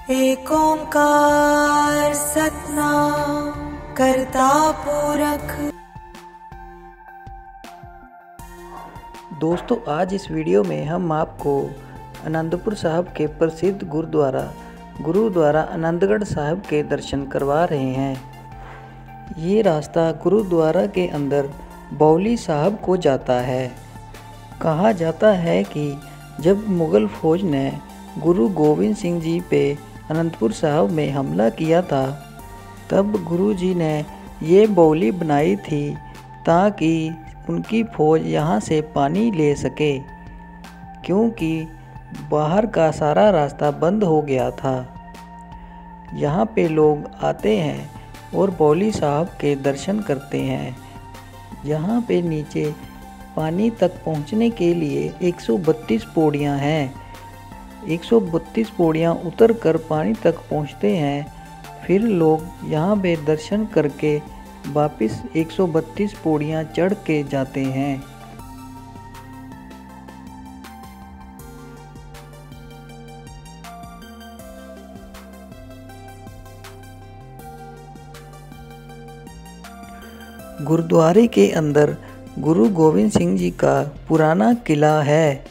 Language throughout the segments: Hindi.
एक ओंकार सतनाम करता पुरख। दोस्तों, आज इस वीडियो में हम आपको आनंदपुर साहब के प्रसिद्ध गुरुद्वारा आनंदगढ़ साहब के दर्शन करवा रहे हैं। ये रास्ता गुरुद्वारा के अंदर बौली साहब को जाता है। कहा जाता है कि जब मुग़ल फ़ौज ने गुरु गोविंद सिंह जी पे आनंदपुर साहब में हमला किया था, तब गुरु जी ने ये बौली बनाई थी ताकि उनकी फ़ौज यहाँ से पानी ले सके, क्योंकि बाहर का सारा रास्ता बंद हो गया था। यहाँ पे लोग आते हैं और बौली साहब के दर्शन करते हैं। यहाँ पे नीचे पानी तक पहुँचने के लिए 132 पौड़ियाँ हैं। 132 पौड़ियाँ उतर कर पानी तक पहुँचते हैं। फिर लोग यहाँ पे दर्शन करके वापस 132 पौड़ियाँ चढ़ के जाते हैं। गुरुद्वारे के अंदर गुरु गोविंद सिंह जी का पुराना किला है।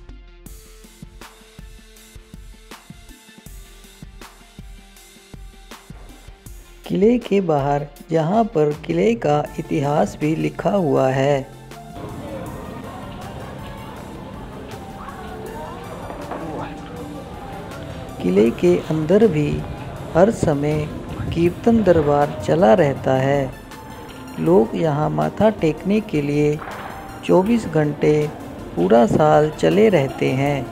किले के बाहर यहाँ पर किले का इतिहास भी लिखा हुआ है। किले के अंदर भी हर समय कीर्तन दरबार चला रहता है। लोग यहाँ माथा टेकने के लिए 24 घंटे पूरा साल चले रहते हैं।